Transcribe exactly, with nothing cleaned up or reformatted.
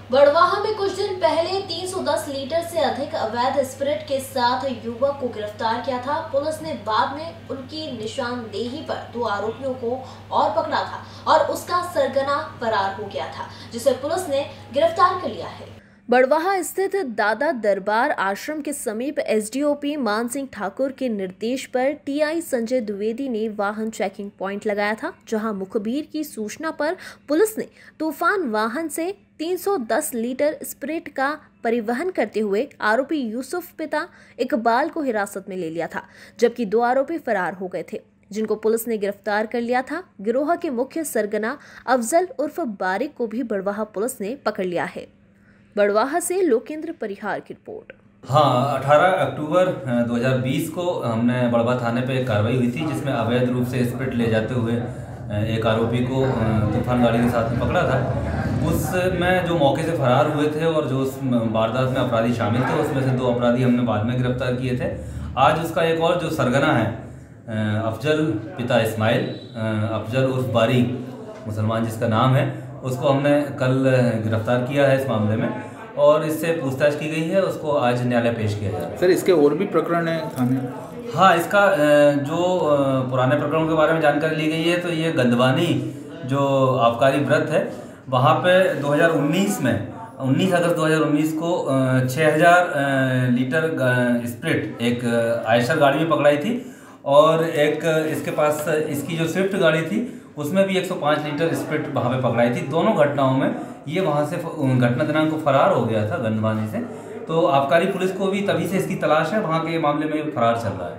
बड़वाहा में कुछ दिन पहले तीन सौ दस लीटर से अधिक अवैध स्पिरिट के साथ युवक को गिरफ्तार किया था। पुलिस ने बाद में उनकी निशानदेही पर दो आरोपियों को और पकड़ा था और उसका सरगना फरार हो गया था, जिसे पुलिस ने गिरफ्तार कर लिया है। बड़वाहा स्थित दादा दरबार आश्रम के समीप एसडीओपी मान सिंह ठाकुर के निर्देश पर टीआई संजय द्विवेदी ने वाहन चेकिंग पॉइंट लगाया था, जहां मुखबिर की सूचना पर पुलिस ने तूफान वाहन से तीन सौ दस लीटर स्पिरिट का परिवहन करते हुए आरोपी यूसुफ पिता इकबाल को हिरासत में ले लिया था, जबकि दो आरोपी फरार हो गए थे, जिनको पुलिस ने गिरफ्तार कर लिया था। गिरोह के मुख्य सरगना अफजल उर्फ बारिक को भी बड़वाहा पुलिस ने पकड़ लिया है। बड़वाहा से लोकेंद्र परिहार की रिपोर्ट। हाँ, अठारह अक्टूबर दो हज़ार बीस को हमने बड़वाहा थाने पे एक कार्रवाई हुई थी, जिसमें अवैध रूप से स्पिरिट ले जाते हुए एक आरोपी को तूफान गाड़ी के साथ में पकड़ा था। उसमें जो मौके से फरार हुए थे और जो उस वारदात में अपराधी शामिल थे, उसमें से दो अपराधी हमने बाद में गिरफ्तार किए थे। आज उसका एक और जो सरगना है, अफजल पिता इस्माइल, अफजल उर्फ बारिक मुसलमान जिसका नाम है, उसको हमने कल गिरफ्तार किया है इस मामले में और इससे पूछताछ की गई है। उसको आज न्यायालय पेश किया जाएगा। सर, इसके और भी प्रकरण है थाने? हाँ, इसका जो पुराने प्रकरणों के बारे में जानकारी ली गई है, तो ये गंदवानी जो आबकारी व्रत है, वहाँ पे दो हज़ार उन्नीस में उन्नीस अगस्त दो हज़ार उन्नीस को छः हज़ार लीटर स्पिरिट एक आयशर गाड़ी में पकड़ाई थी और एक इसके पास इसकी जो स्विफ्ट गाड़ी थी, उसमें भी एक सौ पाँच लीटर स्पिरिट वहाँ पे पकड़ाई थी। दोनों घटनाओं में ये वहाँ से घटना दिनांक को फरार हो गया था गंदवानी से। तो आबकारी पुलिस को भी तभी से इसकी तलाश है, वहाँ के मामले में फरार चल रहा है।